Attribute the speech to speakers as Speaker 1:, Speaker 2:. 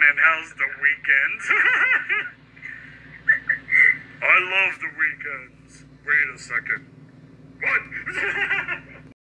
Speaker 1: and how's the weekend? I love the weekends. Wait a second. What?